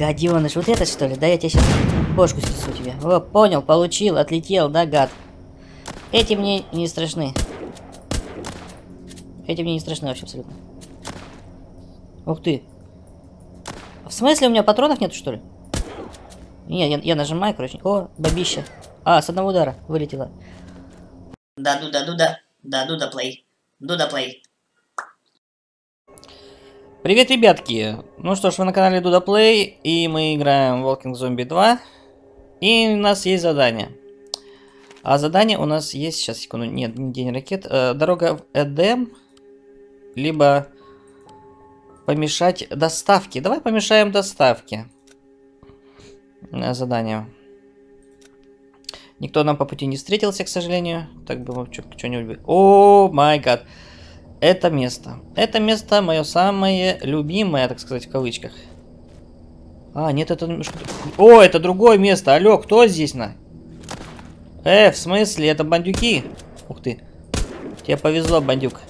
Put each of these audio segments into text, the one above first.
Гаденыш, вот это что ли? Да я тебе сейчас бошку снесу тебе. О, понял, получил, отлетел, да, гад. Эти мне не страшны. Эти мне не страшны вообще абсолютно. Ух ты. В смысле, у меня патронов нету, что ли? Не, я нажимаю, короче. О, бабища. А, с одного удара вылетела. Дуда плей. Привет, ребятки! Ну что ж, вы на канале Дуда Плей, и мы играем Walking Zombie 2. И у нас есть задание. А задание у нас есть... Сейчас, секунду. Нет, не день ракет. Дорога в Эдем. Либо помешать доставке. Давай помешаем доставке. Задание. Никто нам по пути не встретился, к сожалению. Так бы что-нибудь... О, май гад. Это место мое самое любимое, так сказать, в кавычках. А, нет, это немножко... О, это другое место. Алло, кто здесь, на? В смысле? Это бандюки? Ух ты. Тебе повезло, бандюк.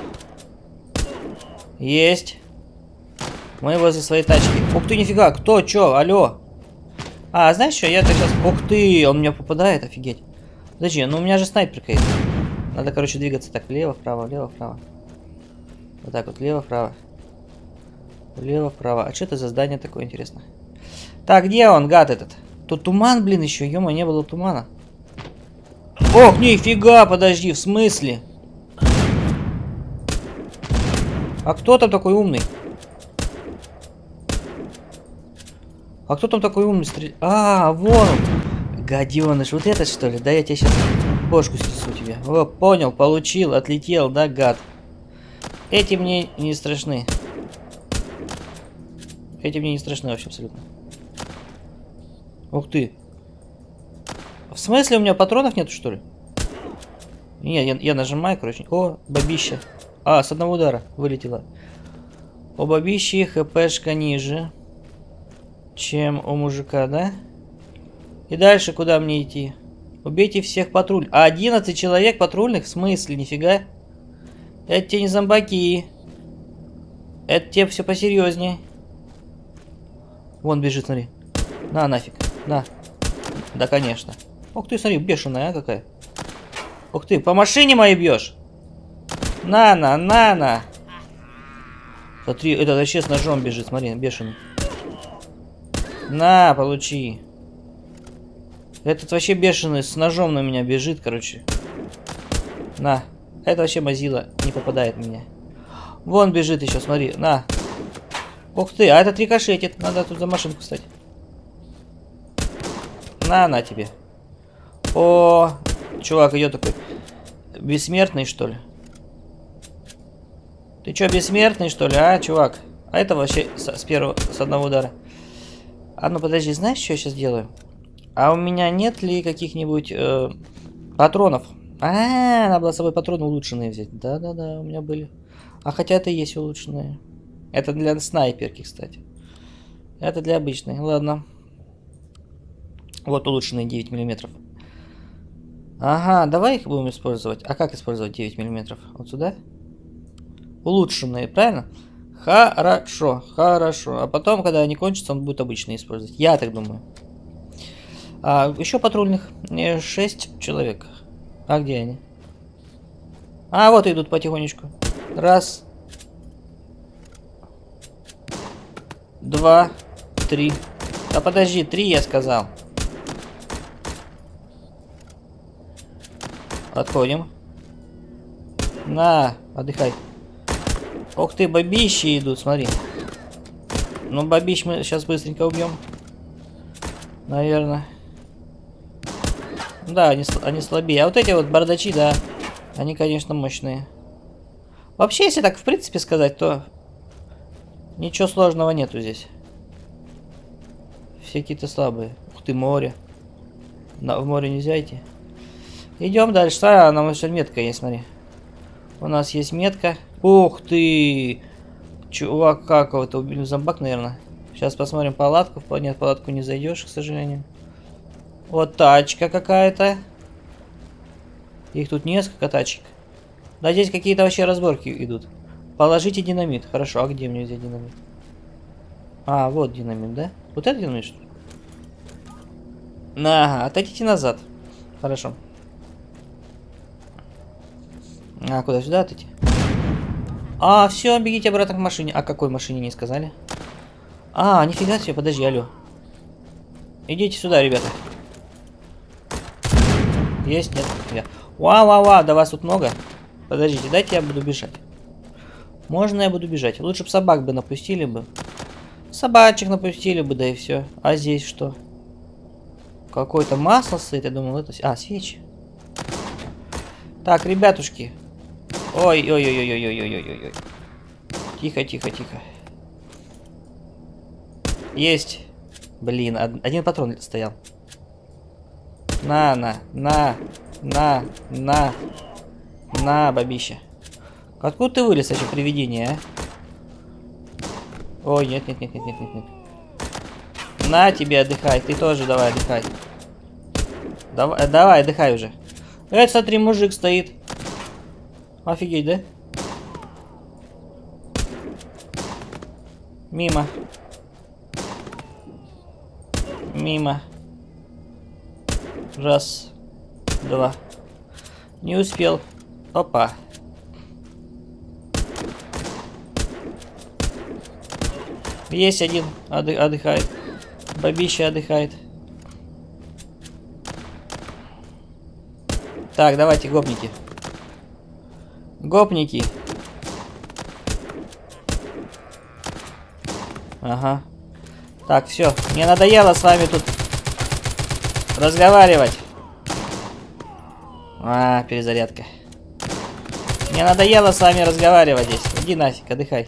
Есть. Мы возле своей тачки. Ух ты, нифига. Кто? Чё? Алло. А, знаешь что? Я-то сейчас... Ух ты, он меня попадает, офигеть. Подожди, ну у меня же снайперка есть. Надо, короче, двигаться так. Влево-вправо, влево-вправо. Вот так вот, лево-вправо. Влево-вправо. А что это за здание такое, интересно? Так, где он, гад этот? Тут туман, блин, еще. Ё-моё, не было тумана. Ох, нифига, подожди, в смысле? А кто там такой умный? А кто там такой умный стреляет? А, вон он. Гаденыш, вот это что ли? Да я тебе сейчас бошку снесу тебе. О, понял, получил, отлетел, да, гад. Эти мне не страшны. Эти мне не страшны вообще абсолютно. Ух ты. В смысле, у меня патронов нету, что ли? Не, я нажимаю, короче. О, бабища. А, с одного удара вылетела. У бабищи хпшка ниже, чем у мужика, да? И дальше куда мне идти? Убейте всех патруль. А 11 человек патрульных? В смысле? Нифига. Это те не зомбаки. Это те все посерьезнее. Вон бежит, смотри. На, нафиг. На. Да, конечно. Ух ты, смотри, бешеная, а какая. Ух ты, по машине моей бьешь. На. Смотри, это вообще с ножом бежит, смотри, бешеный. На, получи. Этот вообще бешеный с ножом на меня бежит, короче. На. Это вообще мазила не попадает в меня. Вон бежит еще, смотри, на. Ух ты, а этот рикошетит. Надо тут за машинку встать. На тебе. О, чувак идет такой. Бессмертный, что ли? Ты что, бессмертный, что ли, а, чувак? А это вообще с одного удара. А ну подожди, знаешь, что я сейчас делаю? А у меня нет ли каких-нибудь патронов? Надо было с собой патроны улучшенные взять. Да, у меня были. А хотя это и есть улучшенные. Это для снайперки, кстати. Это для обычной. Ладно. Вот улучшенные 9 миллиметров. Ага, давай их будем использовать. А как использовать 9 миллиметров? Вот сюда? Улучшенные, правильно? Хорошо. А потом, когда они кончатся, он будет обычный использовать. Я так думаю. Еще патрульных 6 человек. А где они? А, вот идут потихонечку. Раз. 2, 3. Да подожди, 3 я сказал. Отходим. На, отдыхай. Ох ты, бабищи идут, смотри. Ну, бабищ мы сейчас быстренько убьем. Наверное. Да, они слабее. А вот эти вот бардачи, да, они, конечно, мощные. Вообще, если так в принципе сказать, то ничего сложного нету здесь. Все какие-то слабые. Ух ты, море. В море нельзя идти. Идем дальше. Нам еще метка есть, смотри. У нас есть метка. Ух ты! Чувак, как его-то убили? Зомбак, наверное. Сейчас посмотрим палатку. Нет, палатку не зайдешь, к сожалению. Вот тачка какая-то. Их тут несколько тачек. Да здесь какие-то вообще разборки идут. Положите динамит. Хорошо, а где мне взять динамит? А, вот динамит, да? Вот это динамит, что ли? Ага, отойдите назад. Хорошо. А, куда сюда отойти? А, все, бегите обратно к машине. А какой машине не сказали? А, нифига себе, подожди, алло. Идите сюда, ребята. Есть, нет, я. Вау, да вас тут много. Подождите, дайте я буду бежать. Можно я буду бежать? Лучше бы собак бы напустили бы. Собачек напустили бы, да и все. А здесь что? Какое-то масло стоит, я думал, это... А, свечи. Так, ребятушки. Ой. Тихо. Есть. Блин, один патрон стоял. На, бабища. Откуда ты вылез, вообще, привидение, а? Ой, нет. На тебе, отдыхай. Ты тоже давай, отдыхай. Давай, отдыхай уже. Это, смотри, мужик стоит. Офигеть, да? Мимо. Раз, два. Не успел. Опа. Есть один. Отдыхает. Бабища отдыхает. Так, давайте, гопники. Гопники. Ага. Так, все. Мне надоело с вами тут разговаривать. А, перезарядка. Мне надоело с вами разговаривать здесь. Иди нафиг, отдыхай.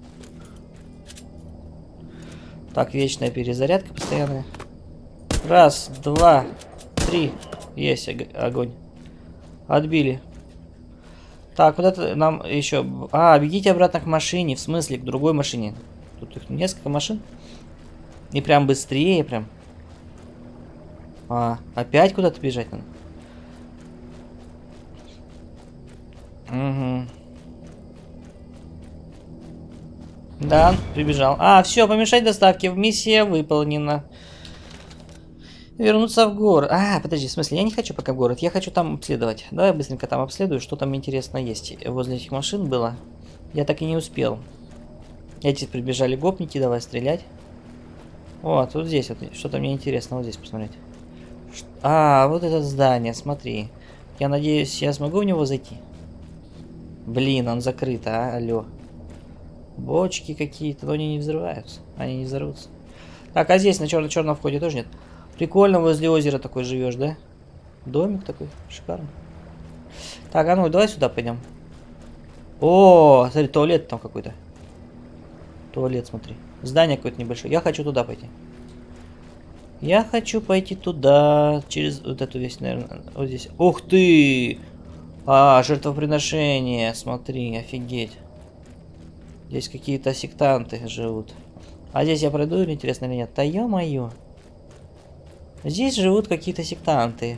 Так, вечная перезарядка постоянная. Раз, два, три. Есть огонь. Отбили. Так, куда-то нам еще... А, бегите обратно к машине. В смысле, к другой машине. Тут их несколько машин. И прям быстрее, прям. А, опять куда-то бежать надо? Угу. Да, прибежал. А, все, помешать доставке. Миссия выполнена. Вернуться в город. А, подожди, в смысле, я не хочу пока в город. Я хочу там обследовать. Давай быстренько там обследую, что там интересно есть. Возле этих машин было. Я так и не успел. Эти прибежали гопники, давай стрелять. О, тут здесь вот что-то мне интересно. Вот здесь посмотреть. А, вот это здание, смотри. Я надеюсь, я смогу в него зайти. Блин, он закрыт, а, алло. Бочки какие-то, но они не взрываются. Они не взорвутся. Так, а здесь на черном входе тоже нет. Прикольно, возле озера такой живешь, да? Домик такой, шикарный. Так, а ну давай сюда пойдем. О, смотри, туалет там какой-то. Туалет, смотри. Здание какое-то небольшое. Я хочу туда пойти. Я хочу пойти туда. Через вот эту весь, наверное, вот здесь. Ух ты! А, жертвоприношение. Смотри, офигеть. Здесь какие-то сектанты живут. А здесь я пройду, интересно или нет? Да ё-моё. Здесь живут какие-то сектанты.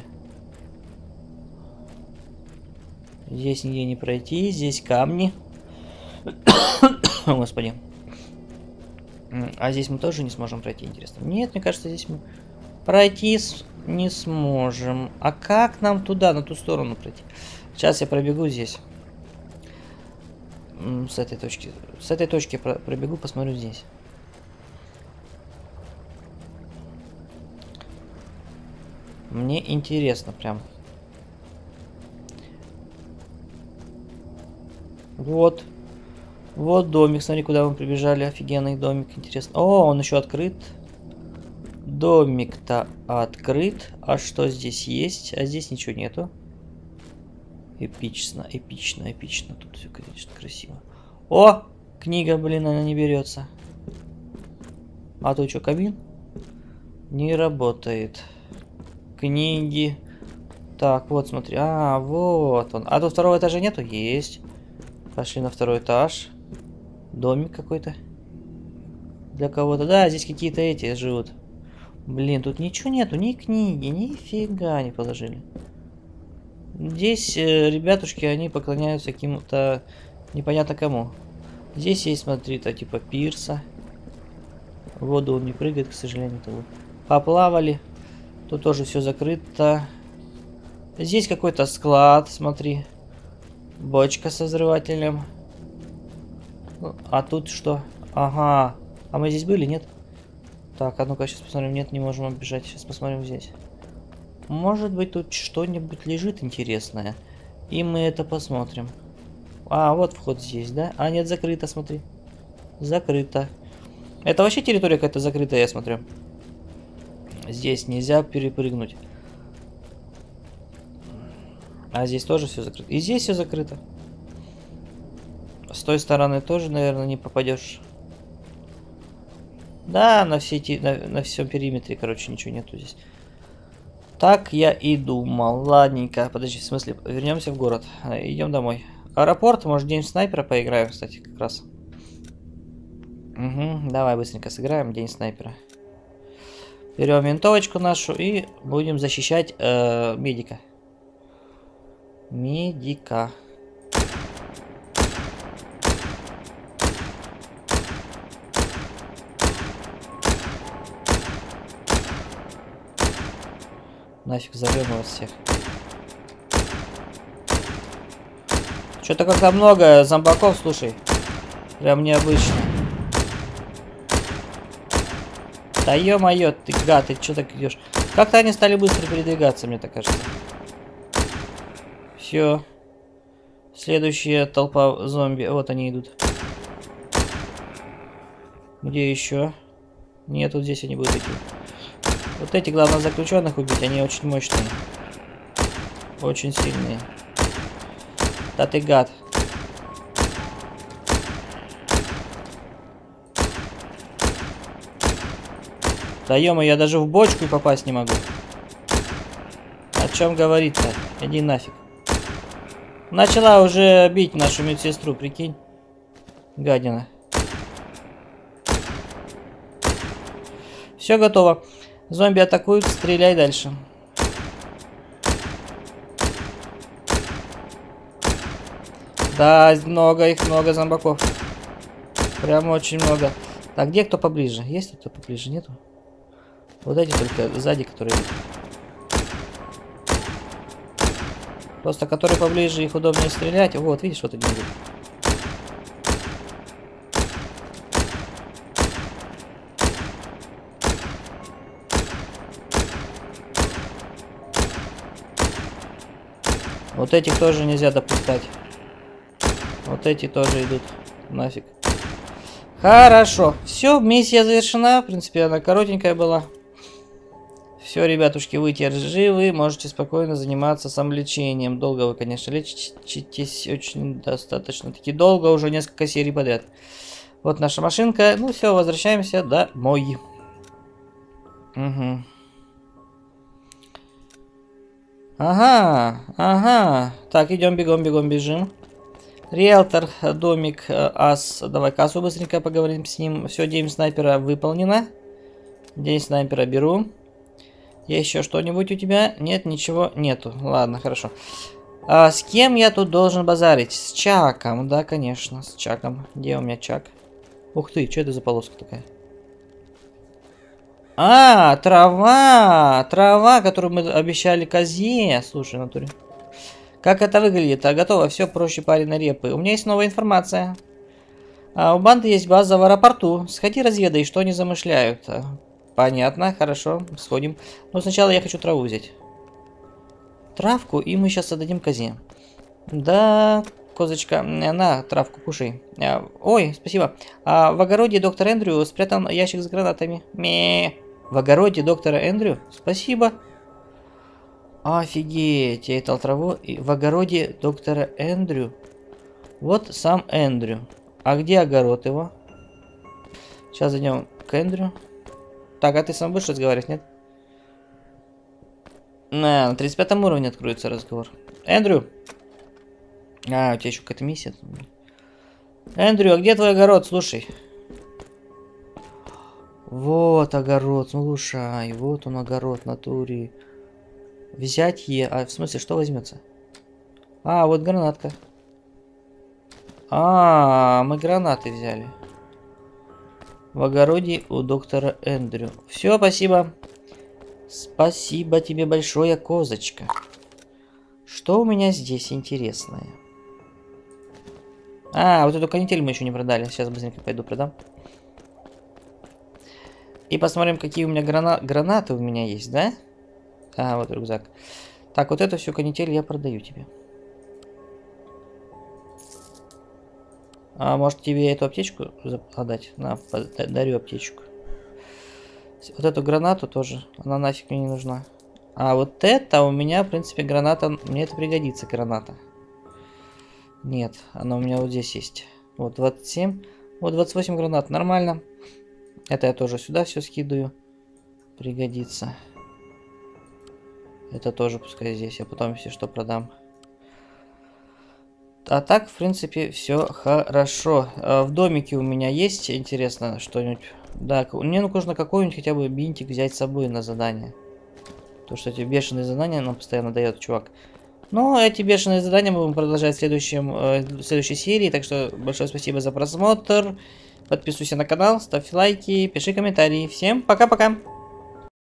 Здесь нигде не пройти. Здесь камни. О, господи. А здесь мы тоже не сможем пройти, интересно. Нет, мне кажется, здесь мы пройти не сможем. А как нам туда, на ту сторону пройти? Сейчас я пробегу здесь. С этой точки. С этой точки пробегу, посмотрю здесь. Мне интересно прям. Вот. Вот домик, смотри, куда мы прибежали. Офигенный домик, интересно. О, он еще открыт. Домик-то открыт. А что здесь есть? А здесь ничего нету. Эпично. Тут все, конечно, красиво. О! Книга, блин, она не берется. А тут что, кабин? Не работает. Книги. Так, вот, смотри. А, вот он. А тут второго этажа нету? Есть. Пошли на второй этаж. Домик какой-то. Для кого-то. Да, здесь какие-то эти живут. Блин, тут ничего нету. Ни книги, нифига не положили. Здесь ребятушки, они поклоняются каким-то непонятно кому. Здесь есть, смотри, то типа пирса. В воду он не прыгает, к сожалению. Поплавали. Тут тоже все закрыто. Здесь какой-то склад, смотри. Бочка со взрывателем. А тут что? Ага. А мы здесь были, нет? Так, а ну-ка сейчас посмотрим. Нет, не можем оббежать. Сейчас посмотрим здесь. Может быть, тут что-нибудь лежит интересное. И мы это посмотрим. А, вот вход здесь, да? А, нет, закрыто, смотри. Закрыто. Это вообще территория какая-то закрытая, я смотрю. Здесь нельзя перепрыгнуть. А здесь тоже все закрыто. И здесь все закрыто. С той стороны тоже, наверное, не попадешь. Да, на всем периметре, короче, ничего нету здесь. Так я и думал. Ладненько, подожди, в смысле, вернемся в город. Идем домой. Аэропорт, может, день снайпера поиграем, кстати, как раз. Угу, давай быстренько сыграем день снайпера. Берем винтовочку нашу и будем защищать медика. Медика. Нафиг зовем вас всех. Что-то как-то много зомбаков, слушай. Прям необычно. Да ё-моё, ты гад, ты что так идешь? Как-то они стали быстро передвигаться, мне так кажется. Все. Следующая толпа зомби. Вот они идут. Где еще? Нет, вот здесь они будут идти. Вот эти, главное, заключенных убить. Они очень мощные. Очень сильные. Да ты гад. Да ё-моё, я даже в бочку попасть не могу. О чем говорить-то? Иди нафиг. Начала уже бить нашу медсестру, прикинь. Гадина. Все готово. Зомби атакуют, стреляй дальше. Да, много их, много зомбаков. Прям очень много. Так, где кто поближе? Есть кто поближе? Нету? Вот эти только сзади, которые... Просто которые поближе, их удобнее стрелять. Вот, видишь, вот они идут. Вот этих тоже нельзя допускать. Вот эти тоже идут. Нафиг. Хорошо. Все, миссия завершена. В принципе, она коротенькая была. Все, ребятушки, вы теперь живы. Можете спокойно заниматься самолечением. Долго вы, конечно, лечитесь. Очень достаточно-таки долго. Уже несколько серий подряд. Вот наша машинка. Ну все, возвращаемся домой. Угу. Ага, ага. Так, идем, бегом, бежим. Риэлтор, домик, ас. Давай кассу быстренько поговорим с ним. Все, день снайпера выполнено. День снайпера беру. Есть еще что-нибудь у тебя? Нет, ничего нету. Ладно, хорошо. А с кем я тут должен базарить? С Чаком, да, конечно, с Чаком. Где у меня Чак? Ух ты, что это за полоска такая? А, трава! Трава, которую мы обещали козе. Слушай, натуре. Как это выглядит? А готово, все проще пареной репы. У меня есть новая информация. У банды есть база в аэропорту. Сходи, разведай, что они замышляют. Понятно, хорошо, сходим. Но сначала я хочу траву взять. Травку, и мы сейчас отдадим козе. Да, козочка, на, травку кушай. Ой, спасибо. В огороде доктора Эндрю спрятан ящик с гранатами. В огороде доктора Эндрю? Спасибо. Офигеть, я дал траву. И в огороде доктора Эндрю. Вот сам Эндрю. А где огород его? Сейчас зайдем к Эндрю. Так, а ты сам будешь разговаривать, нет? На 35-м уровне откроется разговор. Эндрю! У тебя еще какая-то миссия. Эндрю, а где твой огород? Слушай. Вот огород, слушай. Вот он огород в натуре. Взять в смысле, что возьмется? Вот гранатка. Мы гранаты взяли. в огороде у доктора Эндрю. Все, спасибо. Спасибо тебе большое, козочка. Что у меня здесь интересное? А, вот эту канитель мы еще не продали. Сейчас быстренько пойду продам. И посмотрим, какие у меня гранаты у меня есть, да? А, вот рюкзак. Так, вот эту всю канитель я продаю тебе. А может тебе эту аптечку отдать? На, дарю аптечку. Вот эту гранату тоже. Она нафиг мне не нужна. А вот это у меня, в принципе, граната. Мне это пригодится, граната. Нет, она у меня вот здесь есть. Вот 27. Вот 28 гранат. Нормально. Это я тоже сюда все скидываю. Пригодится. Это тоже пускай здесь. Я потом все что продам. А так, в принципе, все хорошо. В домике у меня есть, интересно, что-нибудь. Да, мне нужно какой-нибудь хотя бы бинтик взять с собой на задание. То, что эти бешеные задания нам постоянно дает чувак. Но эти бешеные задания мы будем продолжать в следующей серии. Так что большое спасибо за просмотр. Подписывайся на канал, ставь лайки, пиши комментарии. Всем пока-пока.